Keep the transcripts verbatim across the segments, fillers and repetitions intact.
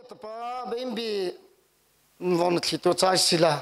Tapa bimbi von kito sila.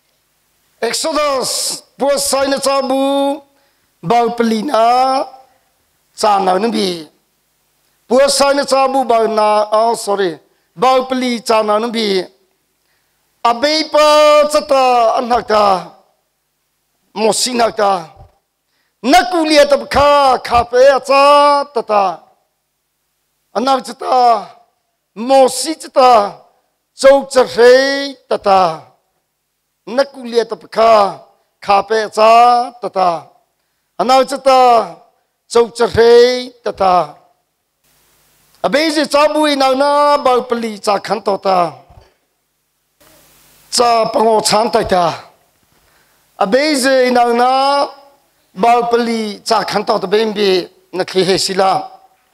Exodus buat saya cabu bau pelina cana nabi. Buat saya cabu bau na oh sorry bau peli cana nabi. Abai pa cata anak ta mosina ta. Nak kuliah tak kah kafe aja tata. Anak cata mosi cita jauh cerai tata nak kuliah tak kah kafe aja tata anak cita jauh cerai tata abai je cabu ina na bau peli cakan tota ca pengocan tata abai je ina na bau peli cakan tota bimbi nak hesila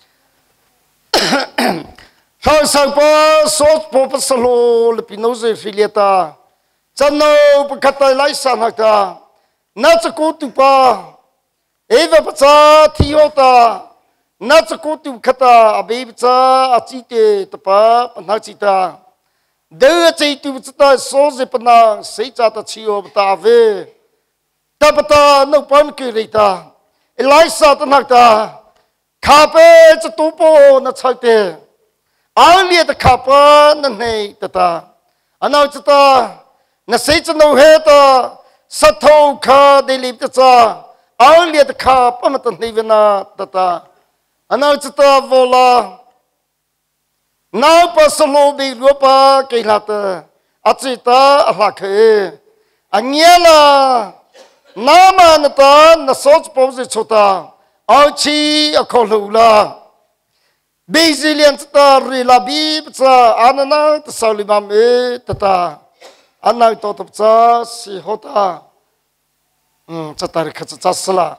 Kalau saya sos pop selo lebih nose filiata, jangan berkata lain sana ta, nak cakap tu pa, eva baca tiota, nak cakap tu kata abai baca acite tepa pernah cita, dia cita baca sos pernah sejahtera cio bata ave, tak bata nak pun kereta, lain sana nak ta, kape catupo nak cakap. Alia the kappa nanay tata. Ano tata nasay no heta sato ka delip tata. Alia the kappa matanivana tata. Ano tata vola. Now pasalo bi rupa kilata. Atita alake. Anyela nama nata nasoj pose chota. Auchi akolula. Bezilian tata rilabi tata anana tasalimam e tata anak itu tata si hota hmm tata rikat tata sela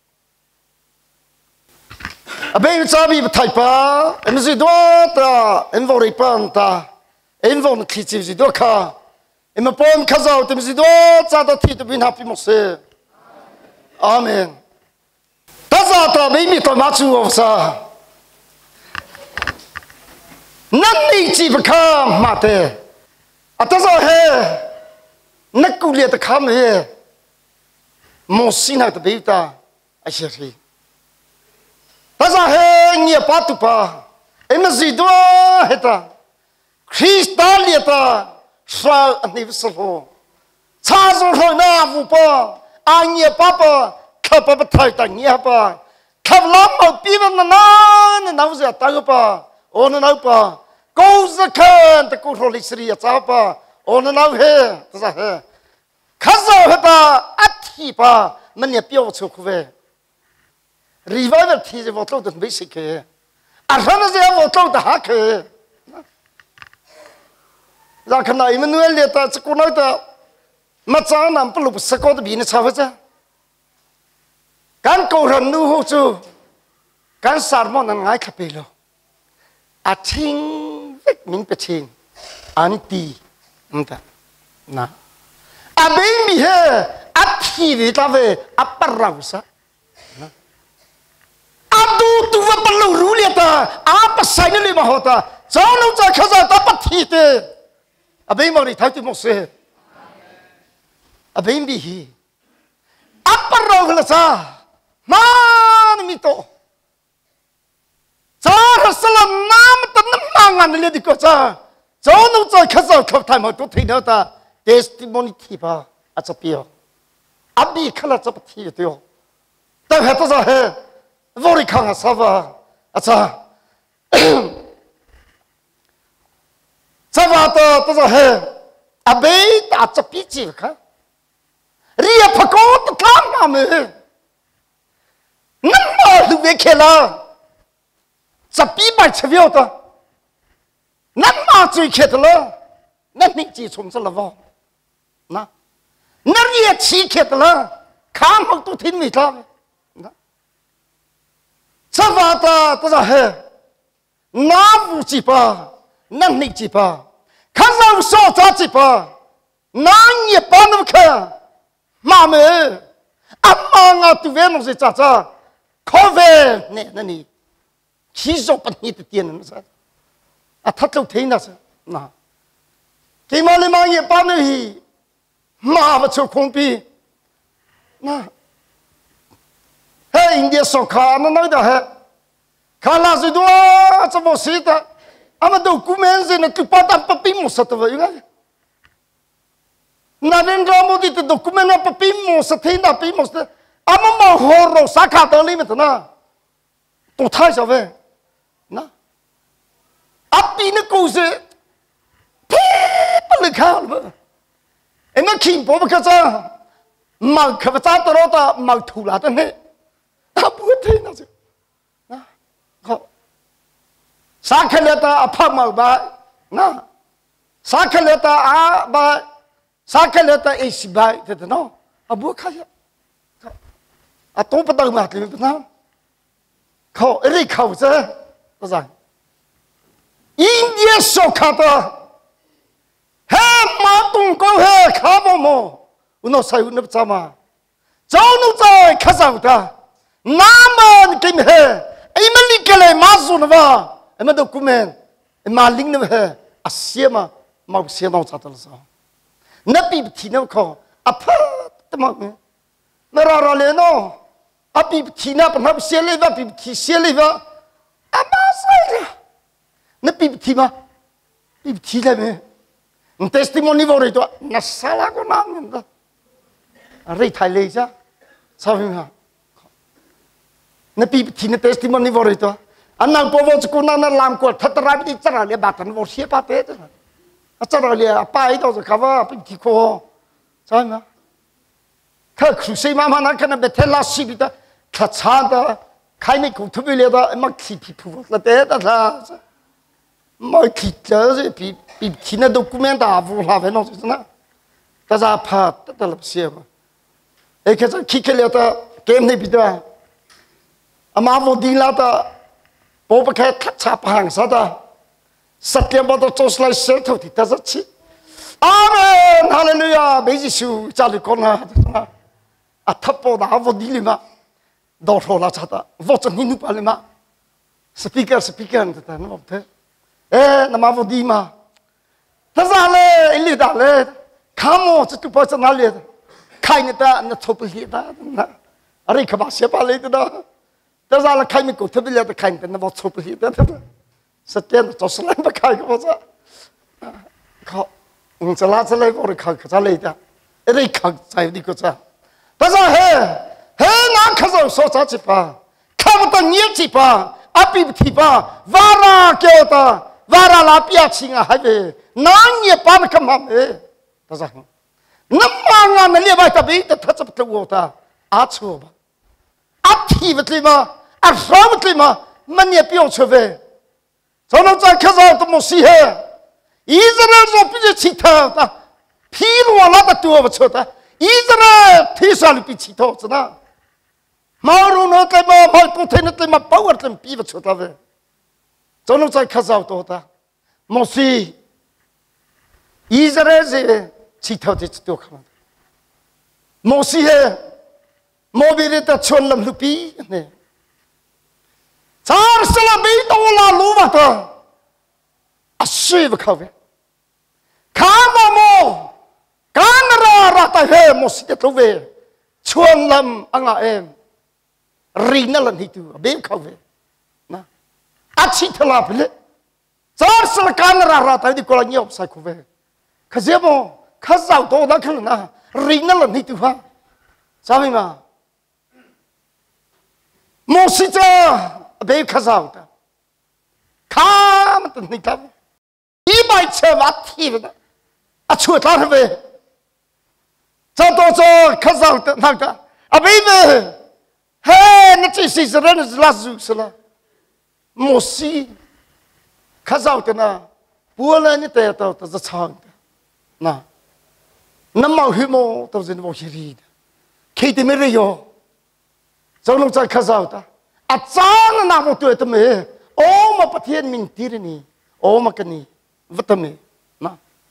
abai cabi betaipa emisi dua ta envori panta envon kicip si dua ka emapon kazau emisi dua tata titu bin happy mose amen taza ta bimi to machu ofsa Nanti cip kam mate, atas he, nak kuliah tak kam he, mosina tak beta, asyik. Atas he ni apa tu pa, emasi dua heta, Kristal liata, sal ni berselo, cazo na vupa, anya papa, kapa betai tak ni apa, kap lama piman na na nausia tahu pa. Ona nau pa, kau zakan tak kau roli seri apa? Ona nau he, tak he. Kazau he pa, ati pa, mana piau cukwe. Revival tiada waktu tu basic he. Asal saja waktu tu hak he. Zakana Emmanuel dia tak sekolah tu, macam mana perlu sekolah tu bina siapa saja. Kan kau randu tu, kan sarmon ngai kapelo. Ating vek min peting anti entah na abeng bihe api di tawe apa rausa adu tu va perlu ruli ta apa saya ni mahota jangan usah kaza dapat hite abeng mau ditau tu mose abeng bihe apa rausa mana mito Cara salam nam tanam mangan ni di kota. Jangan usah kasar kau thay mau tu tidak ta testimoni tiba acapio. Abi kalau acapio tu, tak hebat sahaja. Vori kang asava, acha. Sava tu tu sahaja. Abi tak acapio kah? Ria pakot tak mame. Nama tu bekela. Tapi macam apa tu? Nama cuy ketlah, nanti cuy cuma lava, na, nanti cuy ketlah, kamu tu tin mita, na, sebab tu tu sah, nabu cipa, nanti cipa, kalau soal cipa, nanti panu ke, mama, apa ngatu venus caca, kau ne, nani. Kisah penting itu tiada nasa, 啊，他都听那是， nà khi mà lên mang nghiệp ban này mà mà chụp không pi nà hey India sổ khá nó nói đó hey khá là gì đó cho vô sĩ ta ama document gì nó cứ bắt ăn papi một sát vậy ngay Narendra Modi thì document nó papi một sát thế nào papi một sát ama mà hồ rồi sát khá tới lên mà na tổ thay sao vậy na api nó cố gì thế bất lực khá rồi em nó kim bố mà cái sao mà cái sao tao đó ta mà thủ là thế này à bữa thế nào chứ na họ sáng khai lệ ta áp màu ba na sáng khai lệ ta à ba sáng khai lệ ta ấy xí ba thế thế nào à bữa khai à tôi bắt đầu mà thì biết nào họ ấy khẩu chứ tôi rằng India sổ khá ta he mà tung câu he khá mồ mồ nó sai nó bắt mà cháu nó sai khá sao ta Naman kim he ấy mà đi cái này mà dùng vào em đâu cũng men em mà linh nó he asia mà mà asia nó sao đó sao nắp bị thì nó khó à phật tao mà nó ra ra lên nó à bị thì nó bắt nắp xe lên và bị thì xe lên và à mà sai ra nắp bị thì mà bị thì là mẹ testimony vào rồi đó nó sao là con nam đó à rồi thay lấy ra sao vậy hả nắp bị thì nó testimony vào rồi đó anh nào bảo với cô nào làm cô thật ra bị chả là bạn thân vô xếp ba thế thôi, chả là bài đó rồi cả vợ bị thi cô, sao mà, thế cứ xem mà mà cái này bị thế là xí bị đó, thật sao đó, cái này cũng thú vị lắm đó, mà khi bị phụ là thế đó là, mà khi chơi bị bị khi nào document à vô là phải nói gì nữa, cái gì phải đó là xí mà, ấy cái gì khi cái này đó, game này bị đó, mà vô đi là đó bố bà khai thắt chạp hàng sao ta sát kiệm bà ta cho slide sel thâu thì ta rất chí Amen Hallelujah bây giờ sư cha lì con à à thấp bố đã vô đi lima đổ hồ là chả ta vô chân hình nụ bà lima speaker speaker ta nó bảo thế ê nằm vô đi mà ta ra lê ý lì đã lê khá mô chứ tụ bà chân hà lê khai người ta nó thô bà lì ta ở đây khá bà xếp bà lê ta đó ta ra là khai mình cũng thưa bây giờ ta khai mình nó vào chụp gì đó sẽ tiền cho sợi mà khai cái gì họ sẽ là sẽ lấy vào khai cái gì lấy ra đây khai sai đi cái gì ta ra he he na khai rồi số sáu chỉ pa khai một tầng nhiều chỉ pa áp bị thì pa vara kêu ta vara là bia chính à hay về nang nhiều pa nó cầm ham he ta ra nắm mang ngang nó liệp vai ta bị ta thật sự vô ta áp chua ba actively mà actively mà mình nhớ biểu cho về cho nó在看到的摩西嘿Israel rồi bây giờ chỉ thao ta phi rồi là ta tua vào chỗ ta Israel thì sao lại bị chỉ thao chứ na mà rồi nó cái mà mà có thể nó cái mà bảo vật làm bị vào chỗ ta về cho nó在看到的ta摩西Israel gì chỉ thao thì tua không摩西嘿摩比的他穿了路比呢，查尔斯拉没到啦路嘛的，啊谁不靠呗？看嘛么，看那拉大黑摩西的路呗，穿了安拉em，人那人去读，没靠呗，那，啊其他拉不嘞，查尔斯拉看那拉大的过来你要晒靠呗，可是么，可是好多那可能那人那人去读哈，啥咪嘛？摩西这被看到的，看嘛的你看，一百车瓦提了的，啊出他了呗，这都是看到的那个，啊别别，嘿，那这些是人是拉住是了，摩西看到的呢，不然你得到都是长的，那，那毛黑毛都是那毛些的，看的没人有。cho nó chạy khá giàu ta à cha nó nào một tuổi tầm ấy ô mà bắt hiện mình tí này ô mà cái này vất tầm ấy mà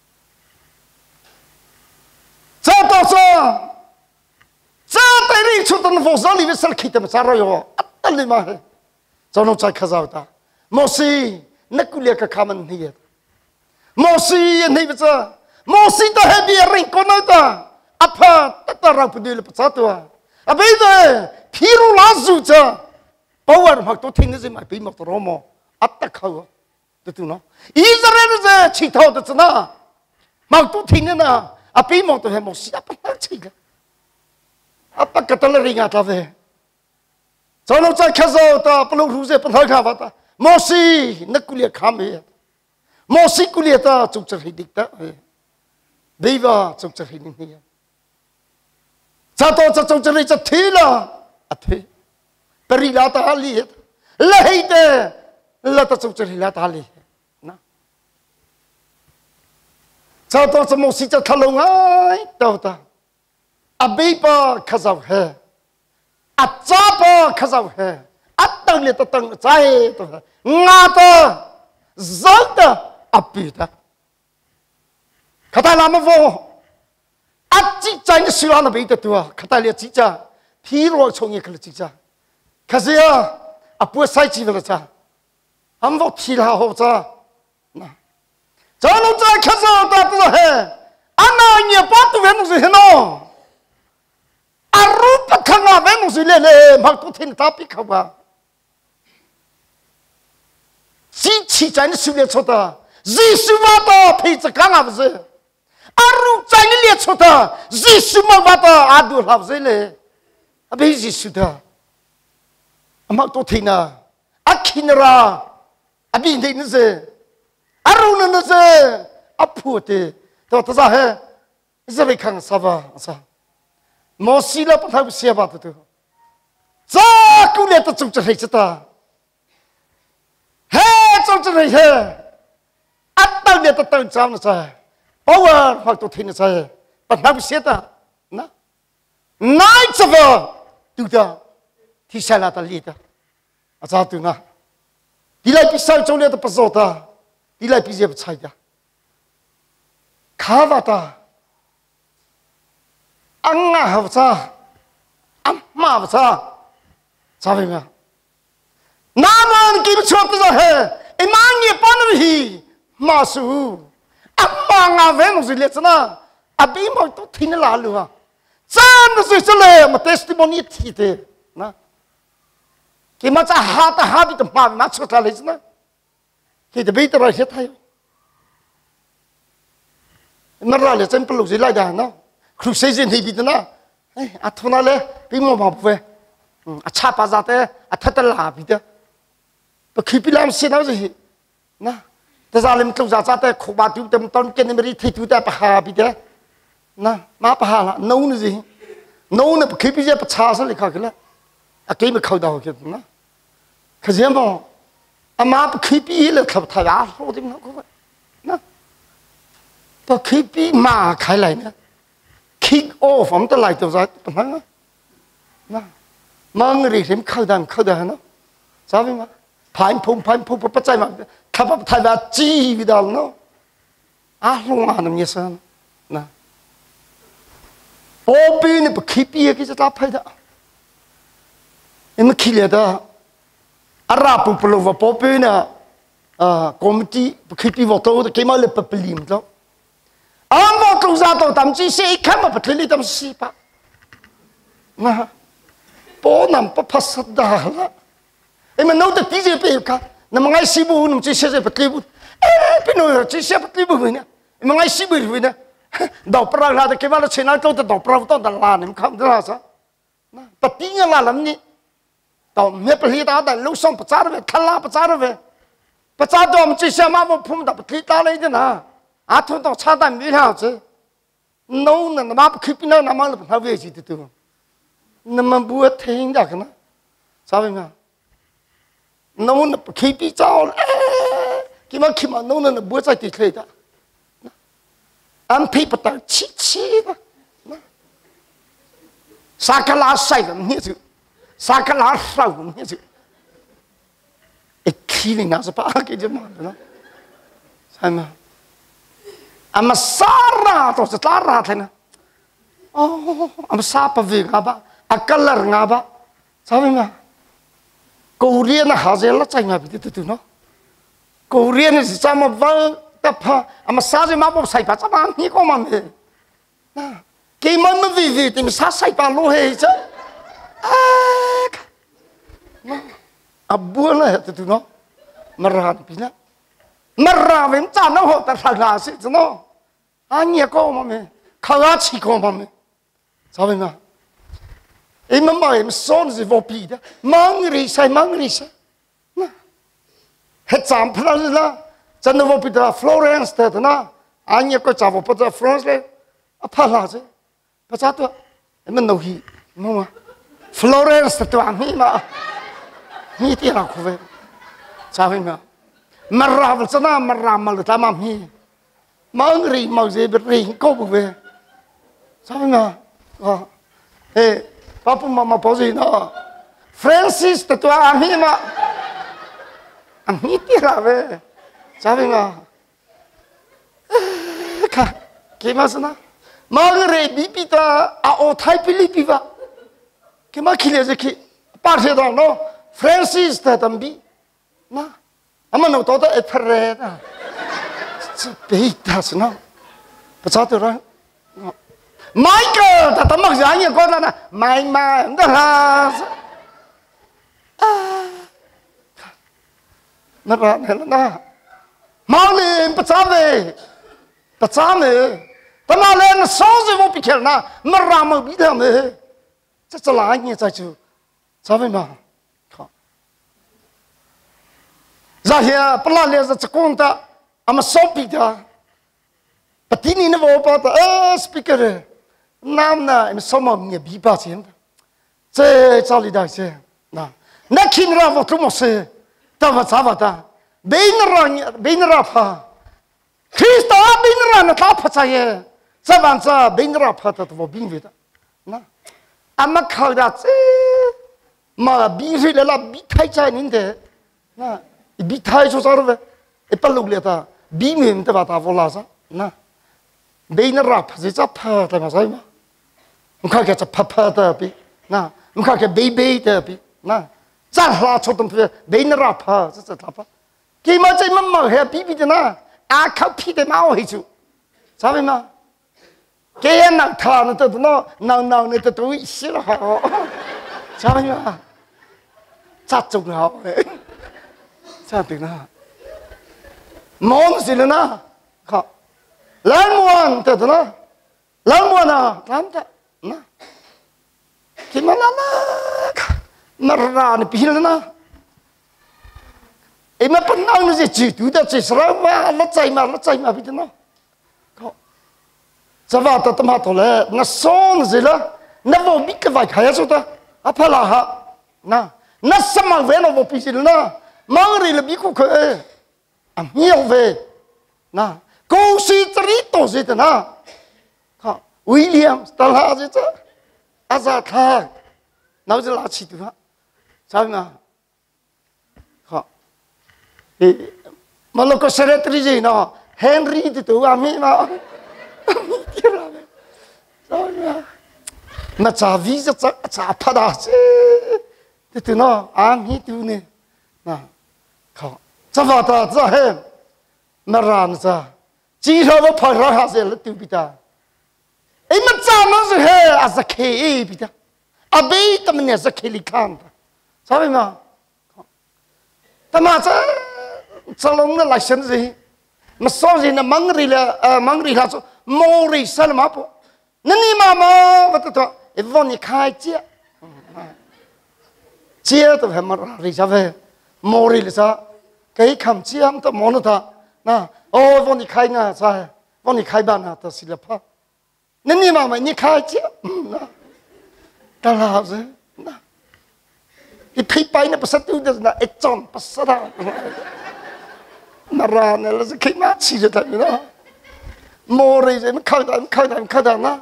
cha to cha cha tay đi chút tận vô giáo lý với sal khít mà cha rồi ho ắt tận đi mà cho nó chạy khá giàu ta Moses nó cứ liệt cái khám anh hiệt mô xì này bây giờ mô xì ta hay bia rình con nói ta à phá ta ta ra bù đi là bắt tôi à bây giờ khi ru lá dù cha bao giờ mặc tôi听cái gì mà bị mặc tôi rô mò à ta khâu tôi tôi nói Israel giờ chỉ thâu được chứ mặc tôi听cái nào à bị mặc tôi hay mô xì à bắt ta chỉ cái à bắt cái ta là rình à ta về cho nó chạy khá dâu ta bắt lâu rú dê bắt hơi khá vào ta mô xì nó cứ liệt khám hết mô xì cứ liệt ta chụp chật hình địch ta bây giờ chụp chật hình địch này cha tôi cha chụp chật hình chật thế là à thế beri là ta liệt lấy thế là ta chụp chật hình là ta liệt cha tôi cha mô xì cha thà lông ai đâu ta à bây giờ khá dâu hết à cha bà khá dâu hết à tăng liệt ta tăng trái ngã ta giấc ta à bị ta khá ta làm vô à chỉ trái cái sự là bị ta tua khá ta liệt chỉ cha phi rồi trong những cái chỉ cha khá gì à à bữa sai chỉ về cha anh vô phi là hậu cha nè cho nó cha khá sao ta ta hết anh nào nhiều bắt tu về nó gì hết nó à rút ta khăng à về nó gì lệ lệ mà tu thiên ta bị khâu à chỉ chỉ trái cái sự liệt cho ta Giêsu vào ta phải chỉ căng áp gì, aru trái cái liệt cho ta, Giêsu mà vào ta adu áp gì lệ, à bây Giêsu ta, mà tôi thấy na, à kinh ra, à bây đây nó gì, aru nó nó gì, à phụ thế, tôi tôi nói hết, giờ phải khăng sao vậy, sao, mò xí là bắt đầu xé vào tôi, za cũng liệt tôi chụp cho thấy ta, hết chụp cho thấy hết. Át tao liệt tao tao chăm nó sao? Bao giờ hoặc tôi thấy nó sao? Bạn nào biết xét à? Nè, nói cho vợ, tôi ta thì sao là ta liệt à? À sao tôi nè? Đi lại bị sao trong liệt ta bắt gió ta, đi lại bị gì bắt chạy ta? Khá vào ta, ăn ngà học sao? Ăn mà học sao? Sao vậy mà? Nam an kim chốt ta hết, em mang nghiệp bao nhiêu hi? Masu, amma ngà về nó gì liệt na, à bị mọi tôi thấy nó là luôn à, chân nó gì chơi lệ mà testimony thì thế, na, cái mà cha hát ta hát bị tụm mà mà xuất ra lấy na, cái đó bây giờ là hết thay, nó ra là chân peluk gì lại đó, nó, kêu xây dựng thì bị thế na, à thằng nào lệ, bị mà bảo về, à chắp vào thế, à thật là bị thế, và khi bị làm gì nào gì, na. Ta ra lên trong giá giá ta khổ bà chú tâm tôn kiến mới thấy chú ta bà hà bị thế nè má bà hà là nấu nữa gì nấu nữa khi bây giờ bà cha sao lại khai cái là à cái mà khâu đầu cái nè cái gì mà à má bà khi bây giờ là khâu thay á rồi thì nó có vậy nè bà khi bây mà khai lại nè kick off ông ta lại từ giá bà nói nè mà người thì khâu đầu khâu đầu nó sao vậy mà phản phung phản phung bắt chạy mà khắp thay vào chi vì đó nó à không ăn được nhiều hơn nè ô bên này bị khí bia cái gì phải đó em khí liệt đó à ra bù bù vào bố bên nè à committee bị khí bia vào đâu thì cái mà là bị lim đó à mà công gia đâu thậm chí sẽ khám mà bị thấy thậm chí ba nè bố nằm bắt phát sát đà là em nói được tí gì bây giờ na mga isibu nung chise sa patlibot eh pinoy chise patlibot na mga isibu na daw pra la de kemala chena to daw pra to da la nim kham da sa na pati nga la lam ni daw me pali da da lu song pa cha ve thala pa cha ve pa cha do am chise ma mo phum da patli ta le na a thon to cha da mi ha che no na ma pa khip na na ma la pa ve chi tu tu na ma bu thing da kana sa ve ma nấu nó khi bị cháu cái mà khi mà nấu nó bữa trái thì khơi đó ăn thấy bắt đầu chi chi đó sa cá lá say làm như thế sa cá lá sâu làm như thế cái khi này nó sẽ phá cái gì mà nó sao mà à mà sa ra tôi sẽ sa ra thế nào oh à mà sa pa về ngã ba à color ngã ba sao mà Korean là hà dê lát chạy mà bị từ từ nó Korean thì sao mà vợ tập mà sao gì mà bố sai bà chắc mà nhỉ có mà mẹ cái mà mà vì vì thì mình sao sai bà lô hề chứ à bữa này thì tụi nó mà ra thì nó mà ra mình chả nó họ ta phải là gì chứ nó anh nhỉ có mà mẹ khá là chỉ có mà mẹ sao vậy mà em mà em son gì vô bị đó mang người sai mang người sai hết giảm phải là chân nó vô bị đó Florence đó na anh nhớ có chả vô bị đó Florence đấy à phải là chứ bây giờ tôi em mình đâu hi mà Florence đó anh hi mà hi thì là không vậy sao vậy mà mà ra vào sana mà ra mà là mà hi mang người mang gì bị gì có bộ về sao vậy mà à ê papa mama bao gì nó Francis đó tôi anh hi mà anh hi thì là về sao vậy mà cả cái mà sao mà người bị bị ta à ô thái bị bị va cái mà khi là cái part đó nó Francis đó tâm bị na ama nó đó là phải đó bị ta sao nó bây giờ tôi nói Michael ta tâm mặc gì con là na mai mai đó là nó ra này là mau lên bắt cha về bắt cha về ta mà lên số gì vô bị kẹt na mà ra mà bị thằng này chắc chắn là anh như vậy chứ sao vậy mà giờ here bắt là lên giờ con ta ama số bị ta bắt tin ini vô bắt eh speaker nam na em số mà nghe bị bắt chuyện thế sao đi đây chứ na na khi ra vô trúng một xe ta vào sao vào ta bên ra bên ra pha Christa bên ra nó ta phát chạy sao bạn sao bên ra pha ta vô bên vậy na ama khâu ra chứ mà bị gì là bị thay chạy nín thế na bị thay cho sao vậy ít bao lâu ta bị mình ta vào ta vô là sao na bên ra pha gì chắc pha ta mà sao mà không khai cái chắc pha pha ta bị na không khai cái baby ta bị na chắc là cho tụi mình bên ra pha chắc chắc pha cái mà chơi mà mà hay bị bị thế na à khâu bị thế máu hay chứ sao vậy mà cái anh nào thà nó tụi nó nào nào nó tụi xí là họ sao vậy mà chắc chung họ sao được na món gì nữa na họ làm muôn tụi nó làm muôn à làm ta na cái mà nó nó ra nó bị nó na em mà bắt đầu nó sẽ chịu tụi ta sẽ sao mà nó chạy mà nó chạy mà bị nó sao vậy ta tâm hạt thôi nó son gì đó nó vô biết cái vài cái sao ta à phải là ha na nó sao mà về nó vô bị gì đó mang đi là biết cũng khơi à nhiều về na cô sĩ trí tổ gì thế na ha William ta là gì chứ à ra thà nói gì là chỉ tụi sao mà ha mà nó có secretary gì nó Henry thì tụi anh ấy mà sao mà mà trả visa trả trả phát à chứ thì tụi nó anh ấy tụi này nè không sao vậy ta sao hết mà ra sao chỉ là một phần ra hết rồi tụi bị ta ấy mà trả nó rồi hết à sao kê bị ta à bây tụi mình sao kê lịch khăn sao vậy mà ta mà sao sao nó lại sinh gì mà sao gì nó mang đi là mang đi là mồ đi sao mà bộ nên đi mà mà vậy thôi em vẫn đi khai chia chia tôi phải mà đi sao về mồ đi là sao cái khăm chia không tôi mồ nó ta na ô vẫn đi khai na sao vẫn đi khai bàn na tôi xin lỗi nên đi mà mà đi khai chia na ta là gì na cái thấy bay nó bắt sát tiêu được na ít chọn bắt sát à mà ra này là cái mát chỉ cho thằng nó mồ đi rồi mới khai đại mới khai đại mới khai đại na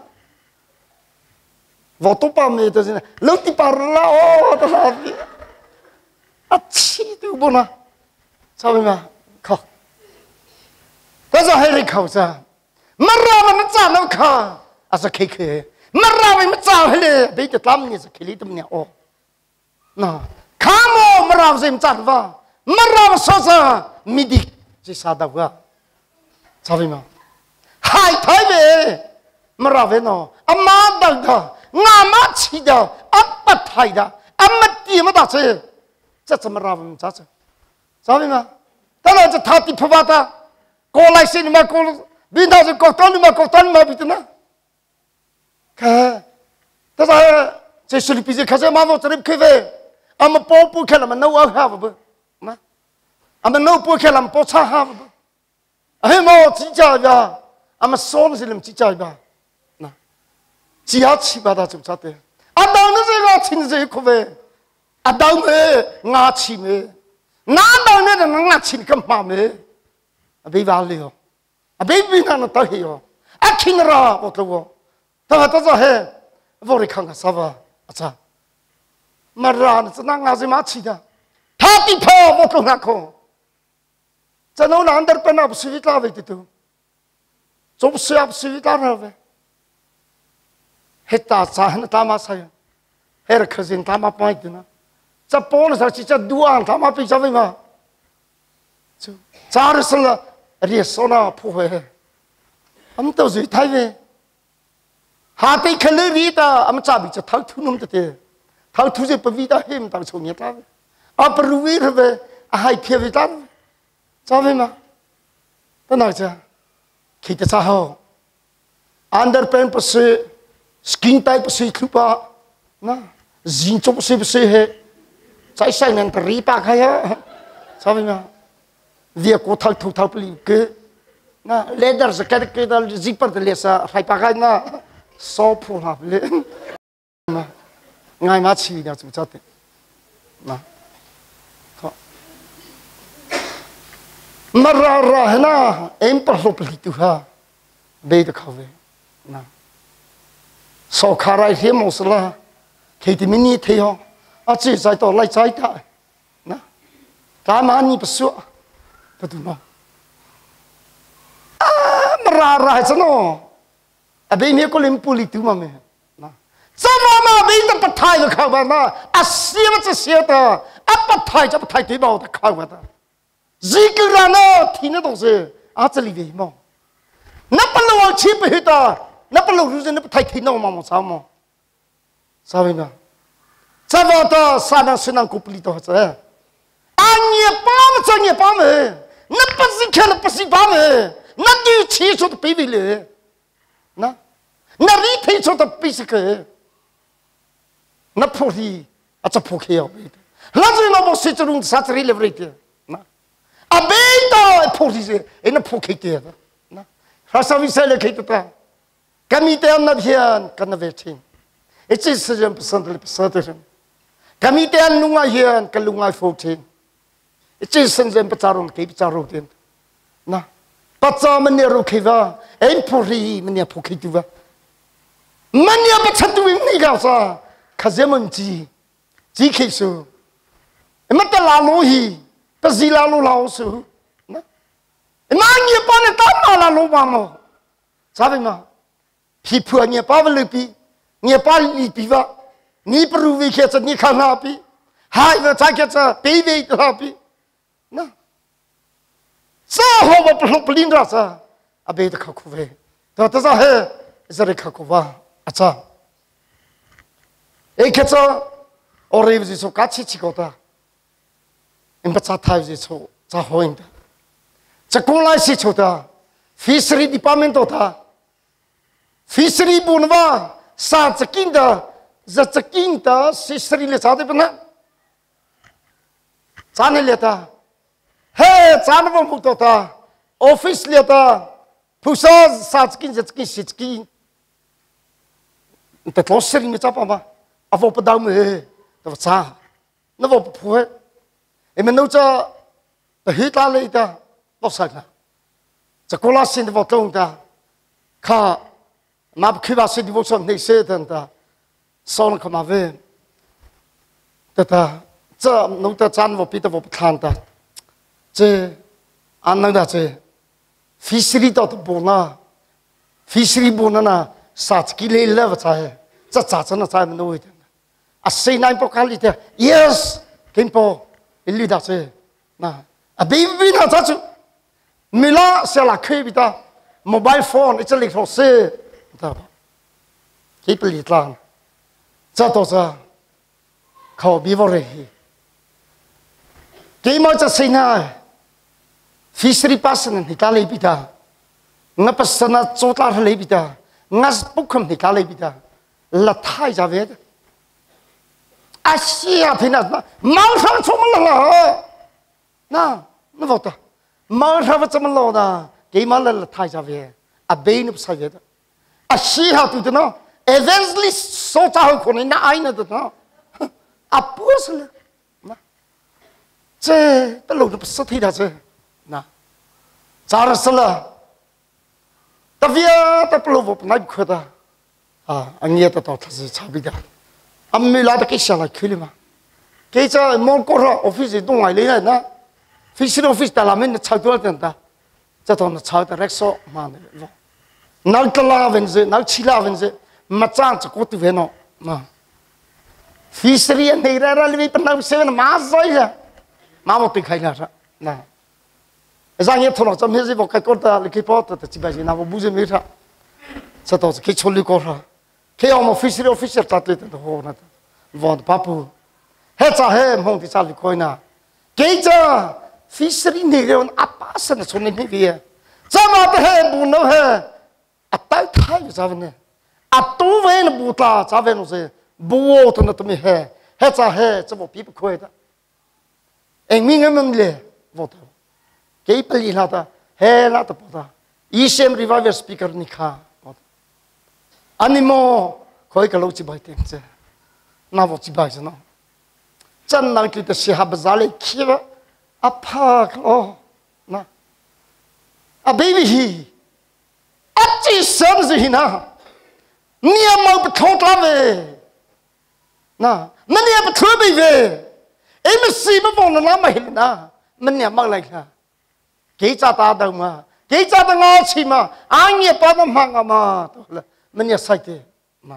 vào tụ ba mươi thôi này lúc tí ba là ô đó là gì à chi tiêu bún à sao vậy mà không bây giờ hay đi khẩu sao mà ra mà nó trả nó khờ à sao kê kê mà ra mà nó trả hay là bây giờ làm gì sao kê lý tụi mình ô nè khám mà ra mà sao trả vào mà ra mà sao sao mi đi chỉ sao đâu à 知道吗？海台呗，没拉回喏，阿妈等的，阿妈吃的，阿不台的，阿妈爹没打车，这怎么拉回咋子？知道吗？当然这他地不发达，过来些你们过，别他是过端你们过端嘛，别的呢。看，但是这手里毕竟开始妈妈这里开会，阿们包不开了嘛，那我哈不不，那，阿们那不开了嘛，包差哈不不，哎嘛，几家呀？阿们说的是你们几家吧？那，只要七八大就咋的？阿当那这个亲自开会，阿当没阿七没，哪当那人阿七干嘛没？阿别玩了哟，阿别别那那倒黑哟，阿听了我都我。他他说嘿，我来看看啥吧，阿查，马拉这那俺是马吃的，他地跑我跟他看，这那男的本来不是他为的都，做不是也不是他那为，嘿大啥那大马啥呀，嘿那可是大马不爱的呢，这包了他去这多啊，大马比啥为嘛，就咋的是了，人说那破坏，我们都是台湾。哈对看了味道，俺们咋比这掏土弄的的，掏土就不味道很当抽你他，啊不如味了呗，啊还偏味道，知道吗？到哪去？看得啥好？underpants不是 ，skin tight 不是 ，club 啊，那 jeans 不是不是嘿，在上面的里巴开呀，知道吗？dia ko thal thu thal pli ke na leather se kad ke dal zipper de lesa hai pa kai na so phu la le na ngai ma chi da chu cha te na ko mara ra na em par lo pli tu ha be de khave na so kharai he mo sala ke ti mini the ho a chi sai to lai sai ta na ta ma ni pa su不懂吗？啊，么啦啦是喏，啊，别没个人不理读嘛没，那怎么嘛没得不太的看吧那，啊，写嘛这写的，啊不太就不太对吧？我看过的，一个人呢听的东西啊这里边嘛，那不能往前不去的，那不能路人那不太听到嘛嘛啥嘛，啥为嘛？怎么的三两水两股不理多少？啊，你爸嘛这你爸嘛？那不是看了不是爸们，那你提出的卑微了，那那你提出的必须个，那破例啊这破开要背的，那是那不是这种啥子里来的，那啊背到破例是，哎那破开的，那他稍微再来开的吧，干米的那边干那边听，哎这是人不生的不生的人，干米的弄啊人干弄啊福听。这生人不扎容，给不扎容的，那不扎么你肉开吧，哎不是么你不开对吧？么你不吃对你搞啥？看什么鸡，鸡开手，么得拉路去，不是拉路老手，那那你把你打嘛拉路嘛么？咋的嘛？皮肤你把不了比，你把你比吧，你不如为开着你看那比，还有再开着卑微的那比。那，这好我不不领着啥？阿别的考苦呗，对吧？这啥嘿？这里考苦吧？啊这，哎，看这，我认为是说搞起起搞的，你不咋太是说咋好用的？这公来是说的，fishery department 的，fishery 部的嘛，啥子金的，这这金的，fishery 的啥的不呢？咋能来的？嘿，咱们不懂的 ，office 里的，不是啥子跟这跟谁跟，你在老师里面咋办嘛？啊，我不懂么？那我咋？那我不会，你们弄这，那黑大类的，老师呢？这过来现在我懂的，看，马不开把现在我说那些的的，少了干嘛问？对的，这弄的咱我别的我不看的。这安那的这 fishery 到的不呢 ，fishery 不呢那啥子给来了不才，这咋子那才没弄的？啊，谁那不看里的 ？Yes， 跟不，一里的这那啊，别别那咋子？ Mila sẽ là khi bị ta mobile phone ít lịch hồ sơ ta cái beli lan cho tôi ra khẩu bị vô rồi cái mà cho xin ha fishery person thì ta lấy bị ta ngã person na chốt la lấy bị ta ngã bốc không thì ta lấy bị ta là thay ra về à xia thì nào mau sang chỗ mà là na nó vào ta mau sang chỗ mà lo na cái mà là thay ra về à bên nó sai về đó à xia tu thế nào eventually số cha con này na ai nữa đó à bữa rồi na thế ta lâu nó sẽ thấy ra thế na cha ra sala ta vía ta lâu vô nãy khơi ta à anh nghe ta tao thật sự差别的 anh mới来到cái啥来去了嘛？cái chỗ mong có ra office đông ngoài lấy này na, fishery office ta làm mình chào多点的，这头呢chào的 rexo mà này, nào cái la vấn đề, nào chỉ la vấn đề, mà chẳng chỉ có tu về nó, mà fishery này ra ra lấy bên nào xem mà rồi à, mà một tiếng khai là ra, na, giờ nghe thôi nó trong hết gì một cái con ta lấy cái pot ta chỉ bây giờ nào một bút gì mấy ra,这头是cái处理过了。 khi ông mà fishery officer ta tới từ hồ này, vòng papu, hết cha hết mong thì sao được coi na, cái cha fishery này rồi áp sát sinh xuống này về, cha mà tới hết buồn đâu hết, áp tay thay cho vấn đề, áp tu về nó bù ta, cha về nó sẽ bù thì nó tụi mình hết, hết cha hết cho bộ people coi đó, anh mình em mình le, vòng đó, cái beli là ta, hết là ta bỏ ta, isem revival speaker nikha. anh mo khơi cái lâu chỉ bài tiếng chứ, nào vô chỉ bài chứ nó, chân năng cái sự hợp giải lệ kia, áp phá oh, na, à baby hi, áp chỉ sớm gì na, nia mau bị thốt la về, na, mình nia bị thưa bị về, em mình xí mà vòng nó làm mày na, mình nia mang lại na, cái cha ta đâu mà, cái cha ta ngó chi mà, anh nia bắt nó mang mà, mình nhớ sai thế mà,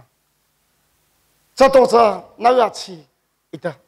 cho tôi cho nói ra chi, ít à,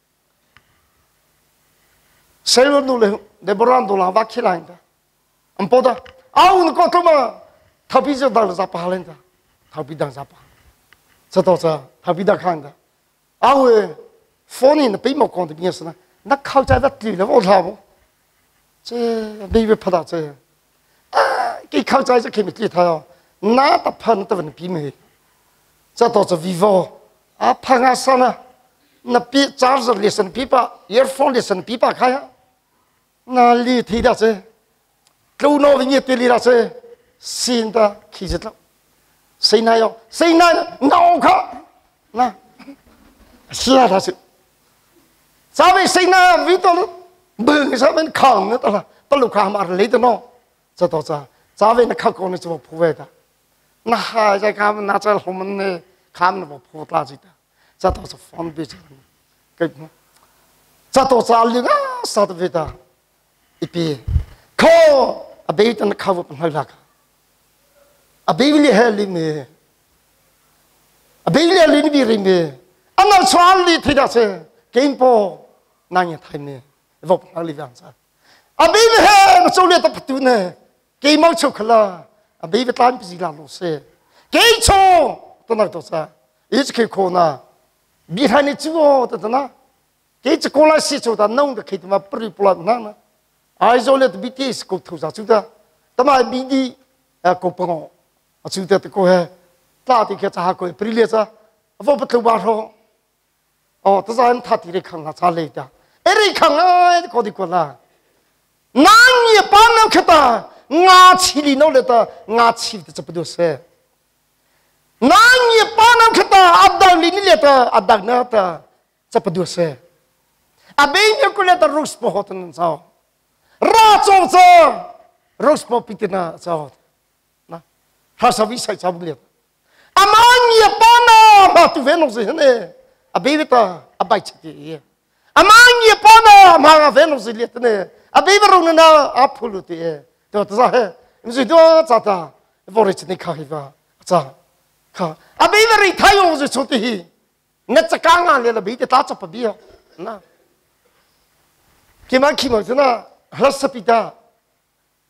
xây dựng đồ lên, để bảo đảm đồ làm vác lại đó, anh bảo đó, áo nó có thôi mà, tháo bị cho đang ra phá lên đó, tháo bị đang ra phá, cho tôi cho tháo bị đang khang đó, áo ấy, phone này nó bị một con thì biết sao, nóเข้าใจว่าตีแล้วว่าเราเจ้ไม่ไปพัฒนาเจ้กี่เข้าใจจะเข้มตีเท่าน้าตะพันตะวันปีเมย์จะต่อจะวิวอ่ะพังอาสนะนับปีจาร์จเลสันปีปะเอียร์โฟนเลสันปีปะใครฮะนาลีทีเดียวเจ้กลูโนวิญญาณตีลีละเจ้สินตาขี้จิตแล้วสิ่งไหนอ่ะสิ่งไหนเงาค่ะนะเสียละเจ้สามีสิ่งนั้นวิตรบึ้งสามีขังนั่นตลอดตลอดข้ามาเลยตัวน้องจะต่อจะสามีนักขับคนนี้จะบอกผู้เวทน่าจะข้ามน่าจะหอมเนี่ยข้ามน่ะบอกผู้ตาจิตจะต่อจะฟังไปจริงก็จะต่อจะเรื่องสัตว์เวทอีปีเขาอาเบย์จะนักขับเป็นอะไรกันอาเบย์วิลเลียมลิมีอาเบย์วิลเลียมลิมีริมีอันนั้นชวนลิที่เดียวเช่เก่งพอนั่งอย่างไทยเนี่ยบอกอะไรอย่างนั้นอาเบย์วิลเลียมโซเลียตประตูเนี่ยเก่งมากชุกละอาเบย์วิลเลียมพิจิตรลูเซ่เก่งโชตัวนั้นตัวซะอีกคือคนน่ะบิดให้นี่จู่ตัวนั้นเก่งจะคนละสิจู่แต่น้องก็คิดว่าปริปลานั่นนะไอ้โซเลียตบิดที่สกุลทุกสิ่งจู่แต่ทำไมบิดที่เอ่อกูปงอ่ะจู่แต่ตัวเขาตาที่เขาจะหากูปริเลียซะว่าประตูบ้านเขาอ๋อตัวนั้นท่าที่เรื่องงานชาลีจ้ะเรื่องงานก็ดีกว่าละนั่งยี่ปานนั่งแค่ตางาชีลีโน่เลยตางาชีจะไปดูเสียนั่งยี่ปานนั่งแค่ตาอัดดังลีนี่เลยตาอัดดังนั่นตาจะไปดูเสียอาเบย์ก็เลยตารูสปอร์ตนั่นเจ้าราชวงศ์เจ้ารูสปอร์ตพิจารณาเจ้านะฮาสวิสัยชาวบุรีอามันยี่ปานนั่งมาตุเวนงสิเนี่ยอาเบย์ตาอาบัยชิตีอามันยี่ปานนั่งมาเวนงสิเลยเนี่ยอาเบย์รู้นะอาพูดตีตัวตัวซะมันสุดยอดจ้าตาบริจิตนี่ข้าหิบะจ้าข้าอาเบย์รีทายองสิสุดที่เงจะกางงานเลยละเบย์จะตาจับปะเบี้ยนะคิดมาคิดมาสินะฮัสปิดา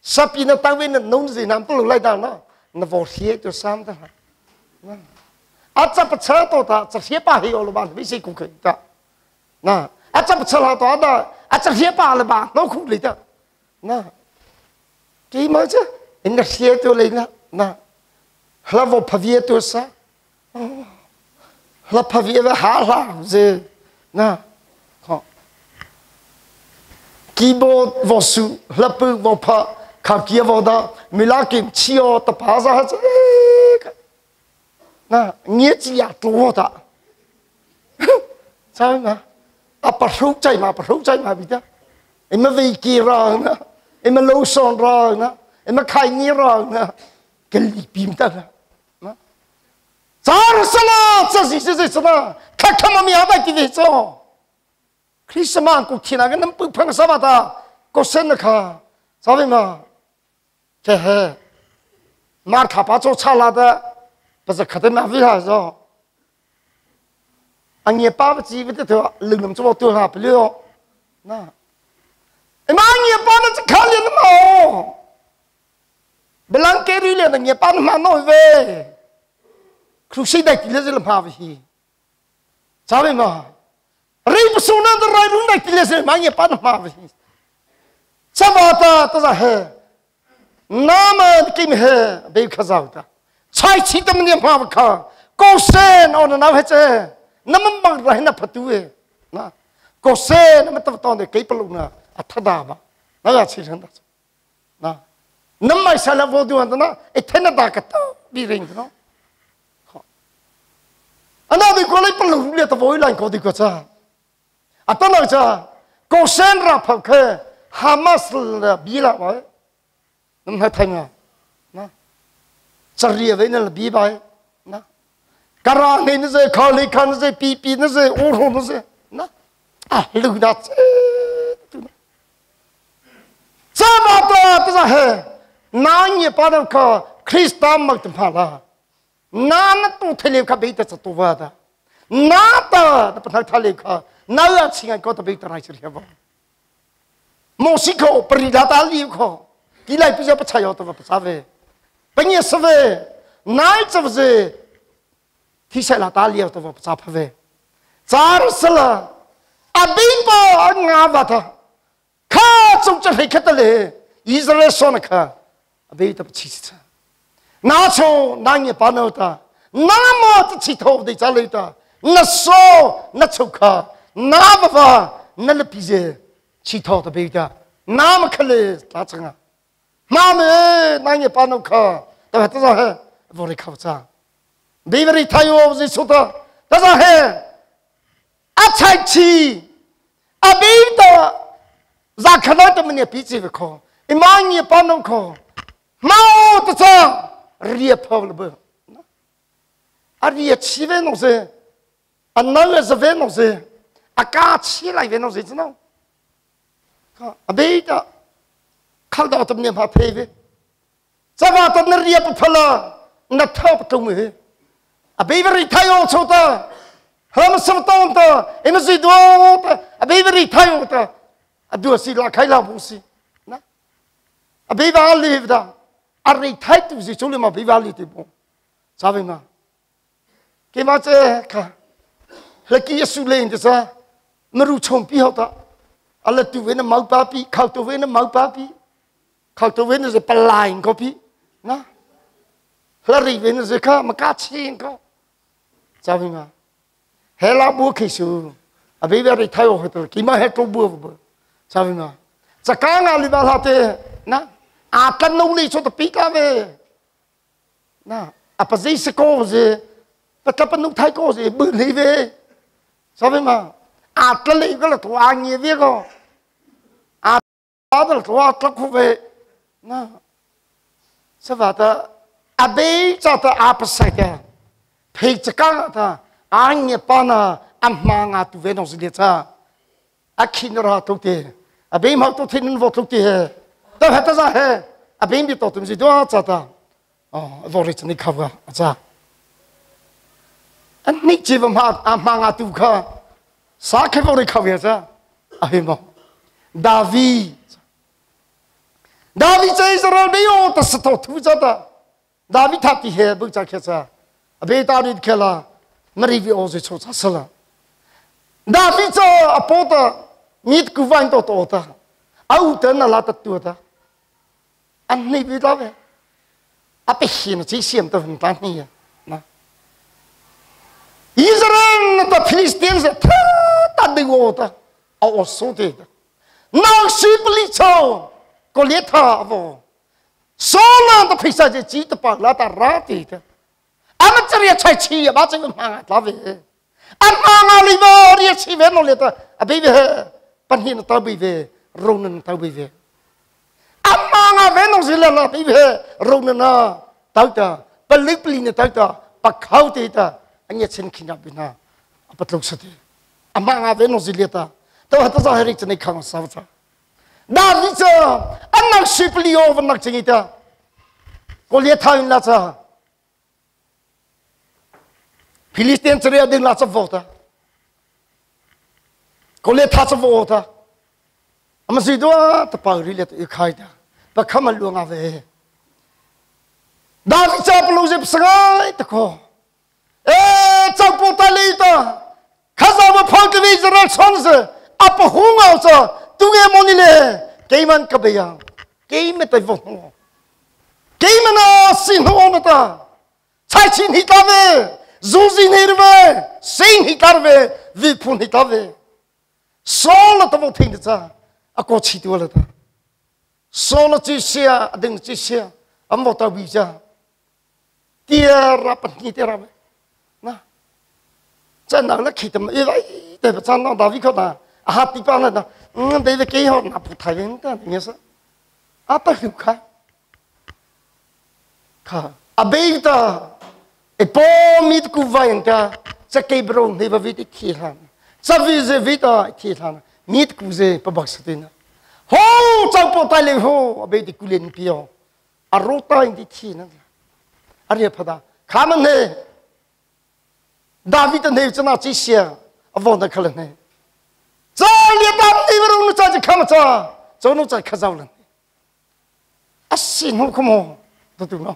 sắp đi nó tăng viên nông gì nằm tôi lại đào nó nó vô xía cho sam ta à chắc bắt chớ tôi ta chắc xía ba hiểu là bạn biết gì cũng kể ta nè à chắc bắt chớ là tôi đó à chắc xía ba là bạn nó không lý ta nè cái mà chứ anh đã xía tôi lên nè nè là vô phá việt tôi sao là phá việt với hà làm gì nè keyboard vô su là bự vô phá khá kia vô đó mình là kiếm chiêu tập phá ra hết nè nghĩa chỉ là tua ta sao mà à bắt rút chạy mà bắt rút chạy mà bị đó em mới về kia rồi nè em mới lâu son rồi nè em mới khai nghĩa rồi nè cái gì bìm ta nè sao rồi sao nào sao gì sao gì sao nào khắc khắc mà mình học cái gì sao Christmas cũng khi nào cái nấm bự phăng sao mà ta có sinh được à sao vậy mà cái hè mà thà bắt cho cha là đó bây giờ khát mà vì sao rồi anh nghe ba chỉ biết thôi lưng nằm chỗ tôi học liệu nè em anh nghe ba nó chỉ khá liền mà belang cái gì liền anh nghe ba nó mà nói về cứ suy đại thì làm sao vậy sao vậy mà rây bút số nó rây luôn đại thì làm mà nghe ba nó mà vậy sao mà ta ta ra hè nam kim hè bây khá giàu ta sai chỉ tâm niệm mà khá cô sen ông nào hết chứ nắm bằng ra nó phát tuế na cô sen nắm tập toàn để cái bông na à thà đà mà nó là chỉ hơn đó na nắm mai sao là vô đuôi đó na ít thế nó đà cái tao bị rình nó anh nào đi qua lấy bông liền tao vội lại có đi qua cha à tao nói cha cô sen ra phật khê Hamas là bị là vậy nắm hết thành à na Syria vậy nên là bị vậy na Kara này nó sẽ khó lấy khăn nó sẽ pi pi nó sẽ ôn hồn nó sẽ na à lưu đặt sao mà ta ta ra hè na nhỉ bắt đầu có Christam mặc tầm phá là na nó tu thay liệu cả bây giờ tu vào đó na ta ta bắt đầu thay liệu cả na là chỉ ngay có ta bây giờ lại chơi vào Mexico Peridata liu khó cái này bây giờ bắt chạy vào tao bắt sao về bây giờ sao về nãy giờ về thì sẽ là ta liều tao vào sao về giờ là à bên bao anh ngã vào thôi khá trong chân hay khát lên Israel son khá à bên tao chỉ sao nãy chỗ nãy nhỉ bao nhiêu ta nãy mà tao chỉ thâu để trả lời ta nãy số nãy chỗ khá nãy vào nãy là bây giờ chỉ thâu tao bây giờ nãy mà khá lên ta chẳng à mà mẹ nãy nhỉ bao nhiêu khá tao tao sao vô đi khảo sát bây giờ thay ô gì số đó ta ra hè à chạy chi à bây giờ ra khả năng tụi mình bị gì vậy khó em mang nhiều bao nhiêu khó mau ta sao riệp phao là bơ à riệp chi về nó gì à nói là về nó gì à cá chi lại về nó gì chứ nào à bây giờ khảo đó tụi mình phải thấy về sao mà tụi mình riệp phao là nó thao tụi mình à bây giờ thay ô số ta hôm sau tông ta em gì đó ta à bây giờ thay ô ta à đua xí là khai làm gì na à bây giờ live đó à rồi thay tụi gì chỗ mà bây giờ live thì bông sao vậy mà cái mà chứ cả là cái Giêsu lên thì sao nó ru chồng pi học ta à là tụi nó máu ba pi khâu tụi nó máu ba pi khâu tụi nó sẽ bật lại có pi na là rồi về nó sẽ cả mà cá chiên có sao vậy mà hè lá búa khi xưa à bây giờ thì thay đổi rồi cái mà hết trâu búa rồi sao vậy mà chắc cả ngày đi vào thế na à căn nông đi cho tập pi cá về na à bây giờ sẽ có gì tất cả nông thay có gì bự đi về sao vậy mà à cái này cái là thua anh nhiều việc không à đó là thua chắc không về na sao vậy ta à bây giờ ta à bây giờ bây giờ cả ta anh nhớ pa na am mang à tu về nó gì đó à khi nó ra tu thế à bây giờ tu thiên vô tu thế đó hết ta hết à bây giờ tu tu gì đó cha ta à vô rồi chân khâu à cha anh nít chỉ vào mà am mang à tu kha sao cái vô rồi khâu vậy cha à bây giờ David David say Israel be o ta sto thu cha ta David thati he bu cha khe cha abe ta ri khela mari vi o se cho cha sala David cha apota mit ku van to to ta au ta na la ta tu ta an ni vi ta ve ape hin chi siam ta hun ta ni na Israel ta Philistines ta ta de go ta au so te na simply cho có lẽ thà vô số lần ta phải sao chỉ ta bảo là ta ra thì thế anh mà chỉ chạy chi à bắt chân mang ta về anh mang à đi vô đi chi về nó liền ta à bây giờ bản hiện ta bây về rồi nên ta bây về anh mang à về nó gì là là bây giờ rồi nên à tao ta bản lý lý này tao ta bắt khâu thì ta anh nhớ xin khi nào bên nào bắt lúc sao thì anh mang à về nó gì liền ta tao hết ta hết cái này không sao sao David cha anak siplio van nak chingita ko le thain la cha Philistine chre ding la cha vota ko le tha cha vota amasi do ta pa ri le ta khai ta pa kham lu nga ve David cha plo je psai ta ko e cha po ta le ta khaza ba phang ke Israel sonse ap hunga cha tu nghe moni le cái man cái bây giờ cái mà tay vong cái mà nó xin hô nó ta sai xin hít ta về dù gì hết về xin hít ta về vì phun hít ta về số là ta vô thiên ta à có chỉ đua là ta số là chỉ xe đừng chỉ xe âm vô ta bị ra tia ra bận như tia ra vậy na chân nào là khi tầm ấy vậy để bắt chân nó đào vi khâu ta à tí bao là 음, 내가 게이어 나 부탁인다. 그래서 아빠 휴카. 카. 아베이다. 에 뽀밋 구바인가. 자 게이브로 네바 비디 키한. 자 비제 비다 키한. 밋 구제 빠박스티나. 호 장포 달레 호 아베이디 꿀린 피오. 아로타 인디 키나. 아리파다. 가면 해. 다비드 네잖아 지시야. 아본다 칼네. 자, 리담 니브로 누자지 카마자. 저 누자 카자울은. 아씨 노코모. 도두노.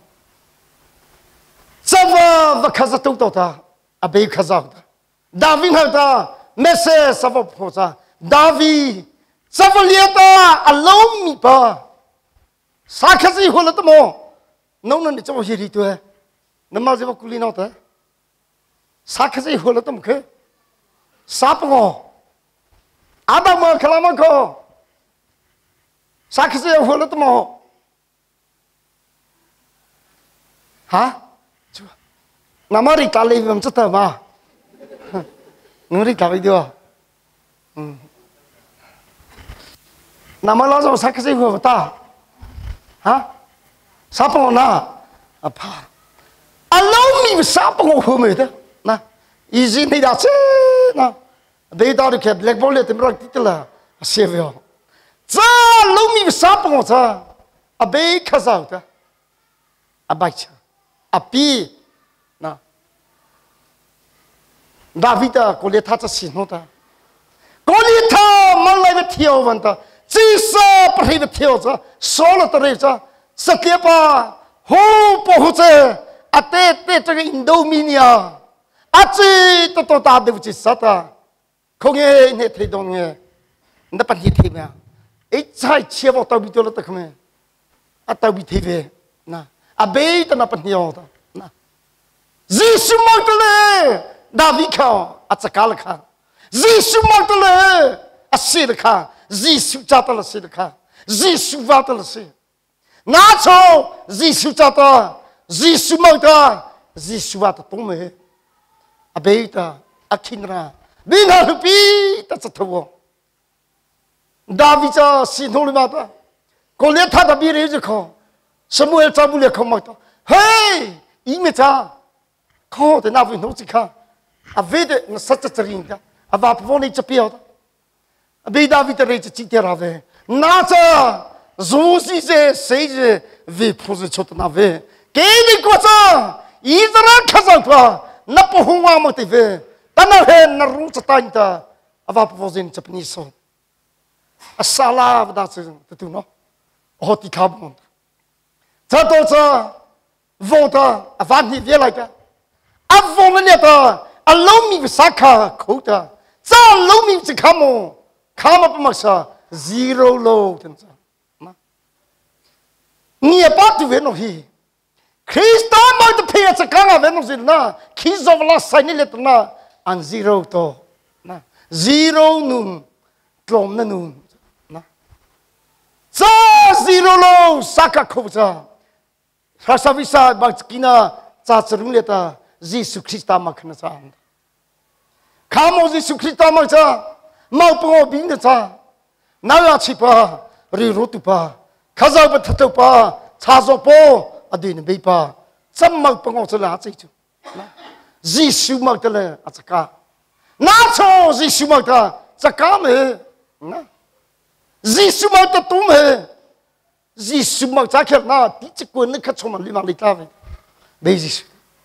자바 바카자 똑똑다. 아베이 카자우다. 다빈 하다. 메세 사바 포자. 다비 자발리다 알롬미 바. 사카지 홀라도 뭐. 너는 저 히리도 해. 너마지바 꿀리나다. 사카지 홀라도 뭐 그. 사포고 Ada mau kelama ko, saksi yang hulur tu mau, ha? Nama rita lagi macam tu mah, nuri kau itu, nama langsung saksi hulur ta, ha? Siapa mana? Apa? Alami siapa hulur itu? Nah, izin tidak sih, nah. They thought it kept black bullet and rock titula, a savior. Za lumi sapota, a bay casauta, a bite, a pea. Now, Davida coletata sinota. Colita, Malay Tiovanta, Cisa, Private Tiosa, Solitaria, Sakepa, Ho Pohose, a te Indominia, Achi Totota, which is Sata. Không nghe nghe thấy đâu nghe, nó bắt nhịp thế mà, ấy sai chia vào tàu bị tiêu là ta không nghe, à tàu bị thế về, na, à bây ta nó bắt nhiều ta, na, Giêsu mang tới lên, David khao, à chắc cả là khao, Giêsu mang tới lên, à xí là khao, Giêsu cha ta là xí là khao, Giêsu vào ta là xí, na cho Giêsu cha ta, Giêsu mang ta, Giêsu vào ta tung mê, à bây ta, à kinh ra. Bin harupi ta chatawo David cha sinhol mata ko le tha da bi re je kho Samuel cha bu le kho ma ta hey i me cha kho de na vi no chi kha a ve de na sa cha ring ta a va po ni cha pi ta a be David re chi te ra ve na cha zo si se se je ve po ze chot na ve ke ni ko cha Israel kha sa pa na po hungwa ma te ve Tanahen na rung chatanta ava povozin chapniso. Asala vda tu no. họ thì khám một cha tôi cha vô ta à văn thì viết lại ta à vô nó nè ta à lâu mi sát khá khâu ta cha lâu mi chỉ khám một khám một mà sao zero low thế sao nghe bắt thì về nó hi Christo mới được phê cho cả ngài về nó gì na khi giờ là sai nè lệ na an zero to na zero nun trộm na nun na cha zero low saka khâu cha Rasa visa bagkina cha charung leta Jesus Christa makhna cha khamo Jesus Christa ma cha mau pango bing cha nala chipa ri rotu pa khaza ba thatau pa cha zo po adin be pa cham mau pango chala chi chu Jesus mak tale achaka na cho Jesus mak ta chaka me na Jesus mak ta tu me Jesus mak cha khel na ti chi kun ni kha choma li ma li ta ve be Jesus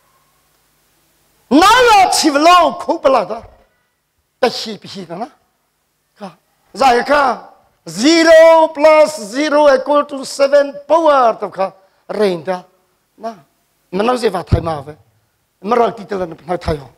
na la chi lo khu pala ta ta hi pi na ka za ka zero plus zero equal to seven power ta ka rain ta na ma no se va thai ma ve ma ra ti ta la na thai ho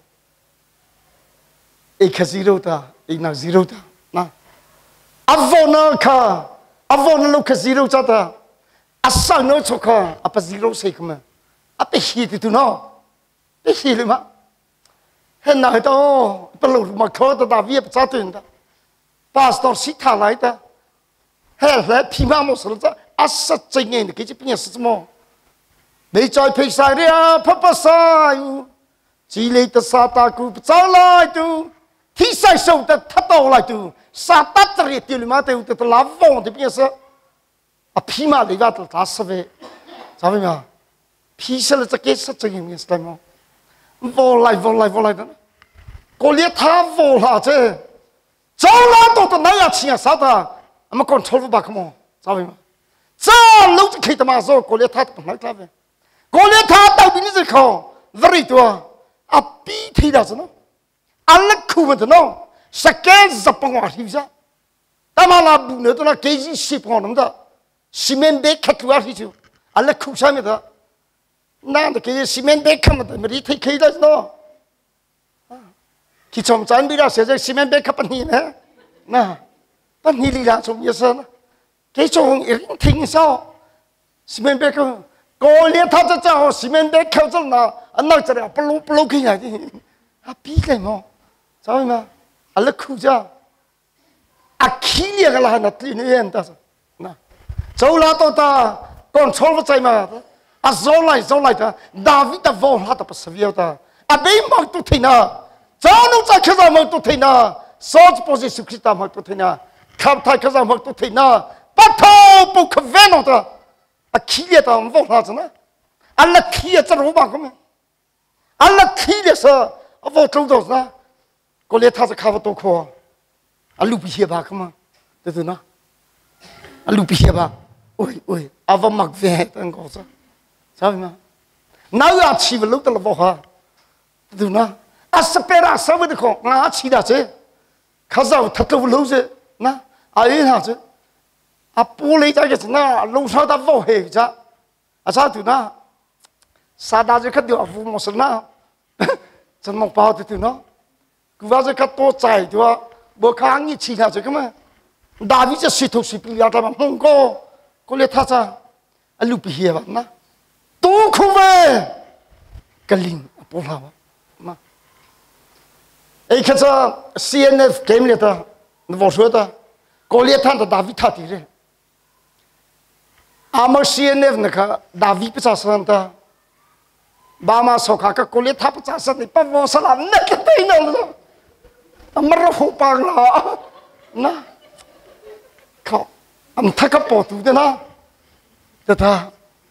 e ka zero ta e na zero ta na avona ka avona lo ka zero cha ta asa no choka apa zero se kama apa hi ti tu no e hi le ma he na to pa lo ma kho ta da vi pa cha tu ta pastor si tha lai ta he le pi ma mo so cha asa ching nge ke chi pin sa mo nei choi phi sai ria pa pa sai chi le ta sa ta ku cha lai tu thi sai so ta tha to lai tu sa ta tri ti le ma te u ta la vong de pin sa a pi ma le ga ta ta sa ve sa ve ma pi sa le cha ke sa ching nge sta mo vô lại vô lại vô lại đó cô liệt thà vô là chứ cháu lá đồ tao nói là chuyện sao ta mà còn thâu bạc không sao vậy mà cha lúc khi tao mà rồi cô liệt thà tao nói là vậy cô liệt thà tao bị như thế không vậy thôi à bị thì là sao nó anh là khu vực nó sẽ cái dập bằng hoa thì sao ta mà là bùn nữa tao là cái gì xếp bằng nó đó xi men bé khát hoa thì chứ anh là khu sao mà đó na the ke cement bag kham ta mari thai khai la no ki chom chan bi ra se je cement bag khap ni na na pan hi li la chom ye sa na ke chong iring thing sao cement bag ko le tha cha cha cement bag khau chal na an na cha pa lu pa lu ki ya ji a pi le mo sao ma a la khu ja a khi le ga la na ti ni en ta na chau la to ta kon chol va chai ma à rồi lại rồi lại ta David đã vô hát tập savio ta à bây mặc tu thế na cháu nó chắc cái gì mặc tu thế na sốt bố giê xu Christ mặc tu thế na khám thay cái gì mặc tu thế na bắt đầu bốc khvé nó ta à khi vậy ta vô hát chứ na à là khi vậy chắc rồi bằng không à là khi vậy sao à vô trâu đâu na có lẽ ta sẽ khám vào khó à lúc bị hiệp à không từ từ na à lúc bị hiệp à ôi ôi à vô mặc về tăng có sao sao mà nào là chỉ vào lúc đó là vô ha từ na à spera sao vậy không ngã chỉ là chứ khá sao thật lâu lâu chứ na à ấy hả chứ à bố lấy cái gì na lâu sau ta vô hệ chứ à sao từ na sa đa chứ khát điều à phụ một số na chân mong bao từ từ nó cứ vào chứ khát to chạy thì à bữa kháng như chỉ là chứ cơ mà Davidจะสิทธิ์สิปีอาตมามงก็ก็เลยท่าจะà lúc bị hiệp na tu khu về cái linh bố lao mà ấy cái sao xê en ép game liệt ta nó vào số ta có liệt thằng ta David thắt đi rồi à mà xê en ép này cả David bị sao sang ta ba mà sau cả cái có liệt thắt bị sao sang thì bắt vào sao làm nét cái tay nào đó mà nó không bằng là na không anh thắc cái bỏ tủ đấy na thế ta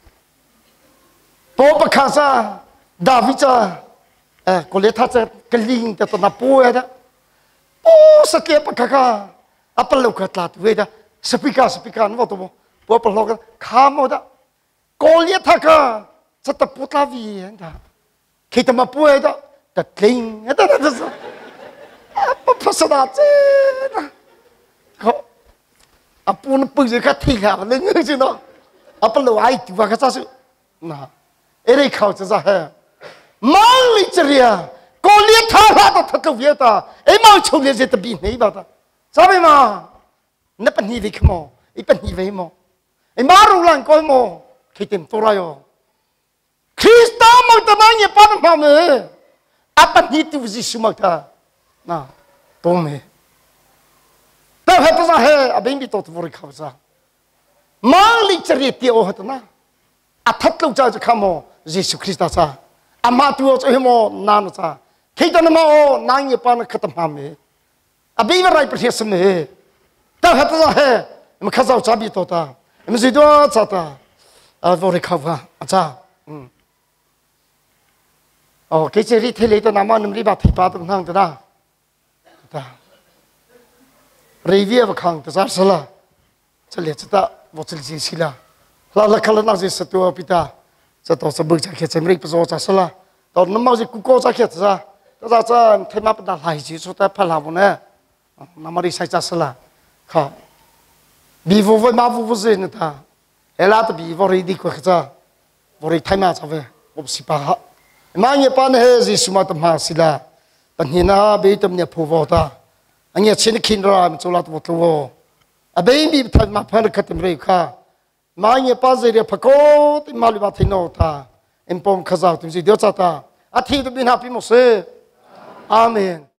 bố bà khá ra David cha à có lẽ thà cha cái linh ta na bố đó bố sẽ kia bà khá khá à bà lâu khá lạt về đó speaker speaker nó vào tụ bố bà lâu khá khá mô đó có lẽ thà khá cha ta bố ta vì đó khi ta mà bố đó ta linh đó đó đó à bà phá sa đá chứ à bún bự gì cả thì cả lên người chứ nó à bắt đầu ai chịu vào cái sao sự nà ở đây khảo cho ra hè mang lịch sử có liên thao là ta thật cầu việt ta ấy mau chịu liên gì ta bị này bảo ta sao vậy mà nó bận gì vậy mà ấy bận gì vậy mà ấy mà rồi làm coi mà khi tìm tôi rồi Krista mau ta nói như bắt mà mẹ à bận gì tu gì xíu mà ta nà tôi mẹ ta hết ta hè à bên bị tôi tôi khảo ra mang lịch sử tiêu hết na à thật lâu cho khám mò Jesus Christ sa à mà tu cho hem nan sa khi ta mà ô nang như pan khát mà mẹ à bây giờ lại phải xem mẹ ta hết ta hè mà khát sao cha bị tôi ta mà gì đó cha ta à vô khảo va à cha ồ cái gì thế này ta nằm ở nằm đi bắt thịt ba tông thang ta ta review vào khang ta sa sala cho liệt ta vô chịu gì xí la la la khăn nào gì sát tua pita sát tua sát bực chắc khi xem riêng bây giờ sát la tao nằm mau gì cũng có chắc khi sát ta ra cha thấy mà bắt đầu lại gì số ta phải làm nè nằm đi sai sát la khá bị vô với mà vô vô gì nữa ta hết là ta bị vô rồi đi qua cha vô rồi thay mà sao vậy vô xí pa mà như pan hết gì số mà tầm hà xí la tận hiện na bị tầm nhà phù vô ta anh nhớ trên kinh ra mình cho là vô tu à bây bị thay mà phải khát tìm rồi khá mà như bao giờ đi phật thì mà lưu thì nó ta em bom khazao thì điều cha ta à thì tôi bin happy một sự amen.